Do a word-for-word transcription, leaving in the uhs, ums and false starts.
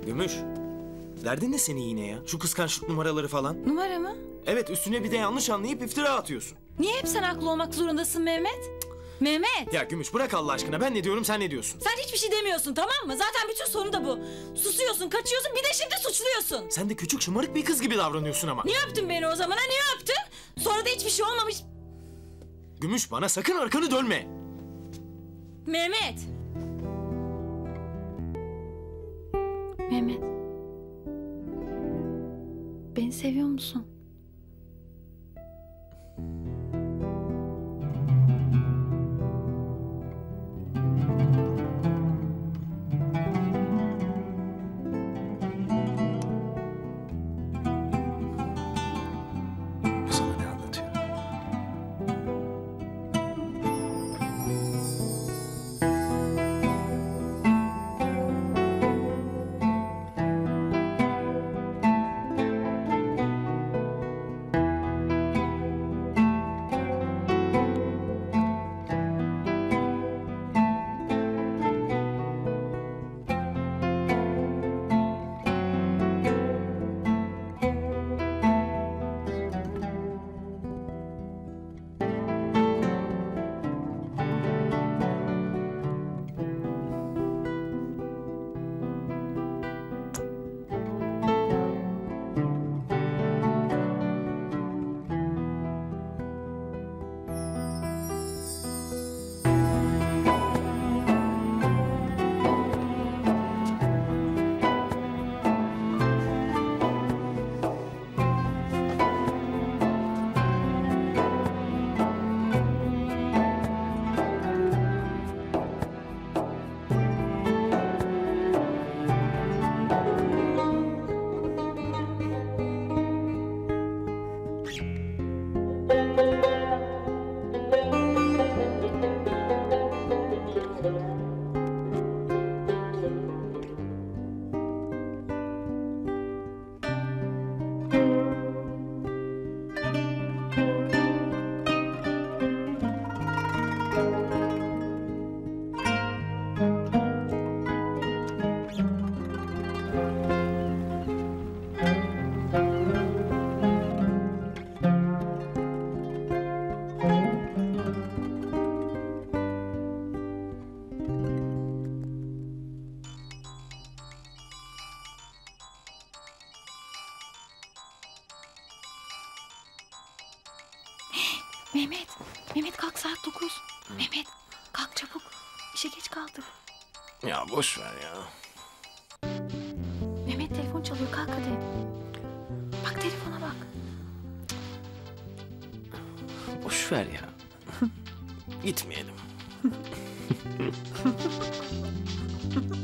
Gümüş, derdin ne senin yine ya? Şu kıskançlık numaraları falan. Numara mı? Evet, üstüne bir de yanlış anlayıp iftira atıyorsun. Niye hep sen haklı olmak zorundasın Mehmet? Mehmet! Ya Gümüş bırak Allah aşkına, ben ne diyorum sen ne diyorsun? Sen hiçbir şey demiyorsun, tamam mı? Zaten bütün sorun da bu. Susuyorsun, kaçıyorsun, bir de şimdi suçluyorsun. Sen de küçük şımarık bir kız gibi davranıyorsun ama. Niye öptün beni o zaman ha? Niye öptün? Sonra da hiçbir şey olmamış. Gümüş, bana sakın arkanı dönme. Mehmet! Mehmet. Beni seviyor musun? Sana ne anlatıyor? Mehmet, Mehmet kalk saat dokuz. Hı. Mehmet, kalk çabuk. İşe geç kaldık. Ya boş ver ya. Mehmet telefon çalıyor, kalk hadi. Bak telefona bak. Boş ver ya. Gitmeyelim.